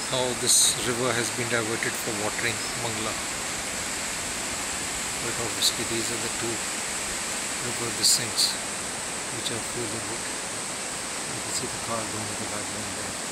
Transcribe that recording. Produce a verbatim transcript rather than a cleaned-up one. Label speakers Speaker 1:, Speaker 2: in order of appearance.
Speaker 1: Now this river has been diverted for watering Mangla. But obviously these are the two river descents which are fueling it. You can see the car going in the background there.